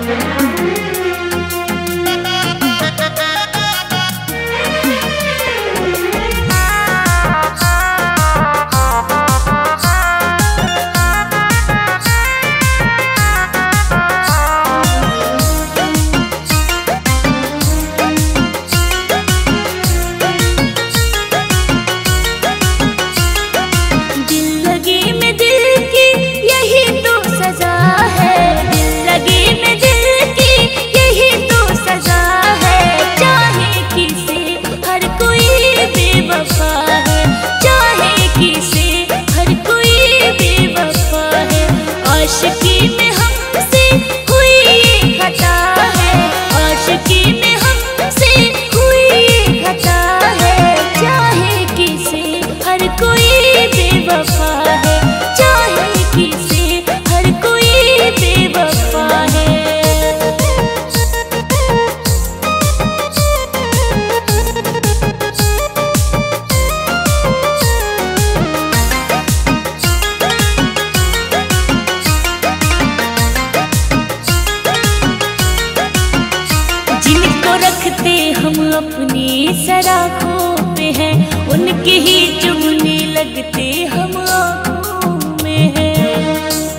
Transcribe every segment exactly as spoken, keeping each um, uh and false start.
अपनी सराखों पे हैं, उनके ही चुगने लगते हम आँखों में हैं।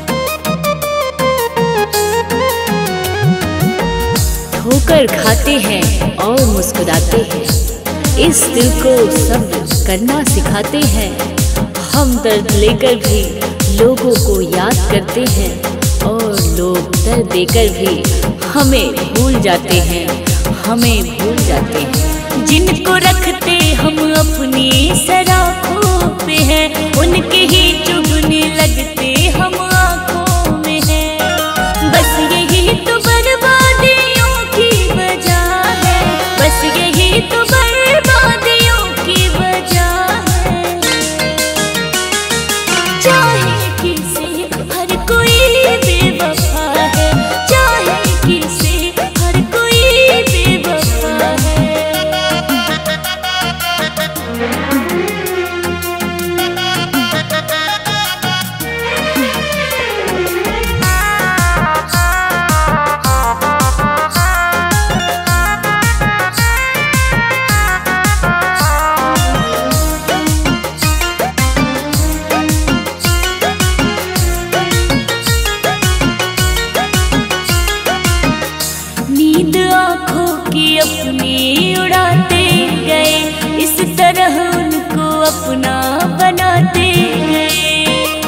ठोकर खाते हैं और मुस्कुराते हैं, इस दिल को सब्र करना सिखाते हैं। हम दर्द लेकर भी लोगों को याद करते हैं और लोग दर्द देकर भी हमें भूल जाते हैं, हमें भूल जाते हैं। जिनको रखते हम अपनी सराखों पे हैं, उनके ही चुगने लगते हम आँखों में हैं। बस यही तो बर्बादियों की वजह है, बस यही तो बर्बादियों की वजह है। चाहे किसे हर कोई बेवफा है, चाहे किसे हर कोई बेवफा है। नींद आँखों की अपनी उड़ाते गए, इस तरह उनको अपना बनाते गए।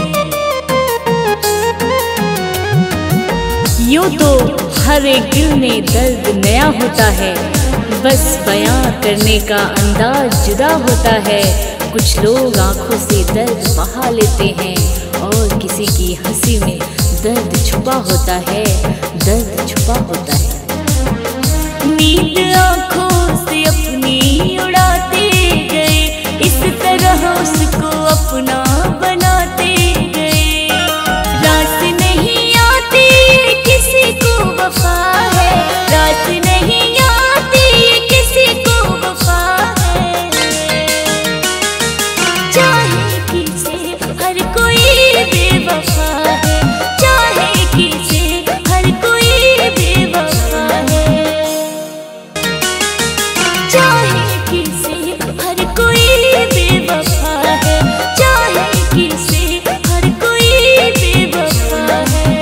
यूं तो हर एक दिल में दर्द नया होता है, बस बयां करने का अंदाज जुदा होता है। कुछ लोग आंखों से दर्द बहा लेते हैं और किसी की हंसी में दर्द छुपा होता है, दर्द छुपा होता है। नींद आँखों से अपनी उड़ाते गए, इस तरह उसको अपना बनाते गए। रात नहीं आती किसी को वफा है, रात नहीं आती किसी को वफा है। चाहे किसे हर कोई बेवफा है, चाहे किसे हर कोई बेवफा है। चाहे किसे हर कोई बेवफा है, चाहे किसे हर कोई बेवफा है।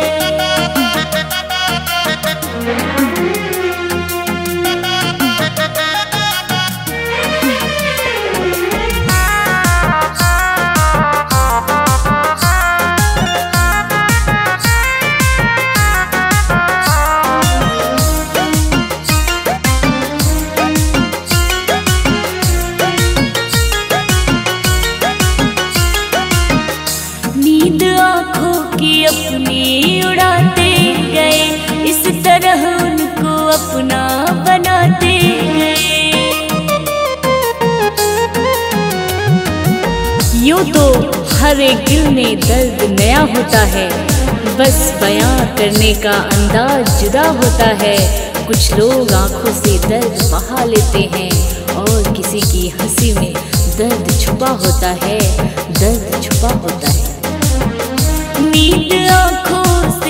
नींद आँखों की अपनी उड़ाते गए, इस तरह उनको अपना बनाते गए। यूं तो हर एक दिल में दर्द नया होता है, बस बयां करने का अंदाज जुदा होता है। कुछ लोग आंखों से दर्द बहा लेते हैं और किसी की हंसी में दर्द छुपा होता है, दर्द छुपा होता है। नींद आँखों